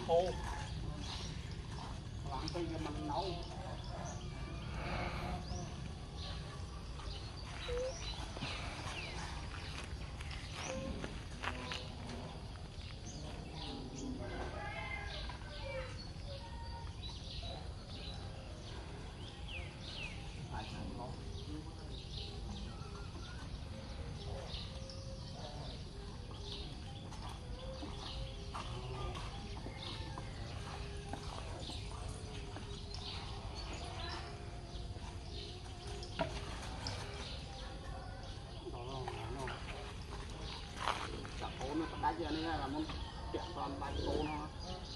khô làm cái mình nấu đá giờ này là muốn chọn toàn bài cô nó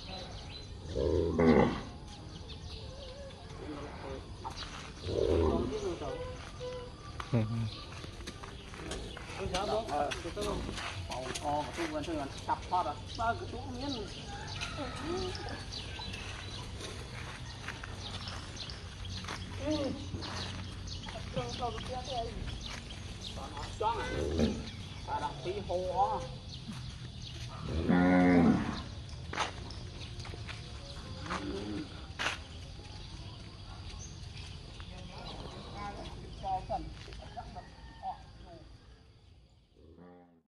sắp thoát rồi ba cái chỗ miếng cho nó choáng à đặt tí hồ